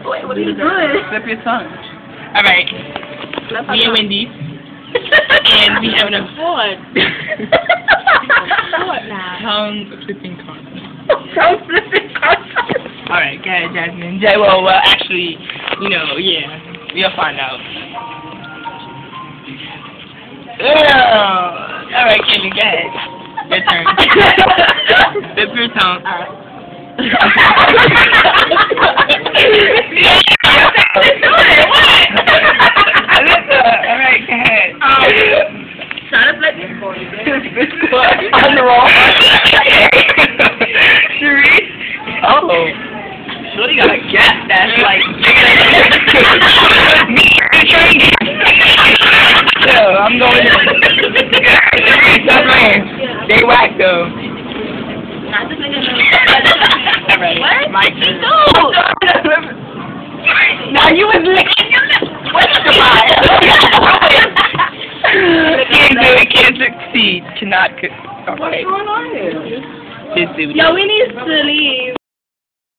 Wait, what are you doing? Flip your tongue. Alright. Me and Wendy. And we having a tongue flipping contest. Tongue flipping contest. Alright, go ahead, Jasmine. Well, actually, you know, yeah. We'll find out. Alright, Kenny, go ahead. Your turn. Flip your tongue. Alright, go ahead. Try to flip it. On the wrong. Cherise? Oh. Shorty got a gap that's like... Yeah, I'm going... They whack though. Not the nigga. Alright, What? my turn. No. Now you was licking your lips. What's the matter? Can't do it, can't succeed, cannot... What's going on here? Just do it. Yo, we need to leave.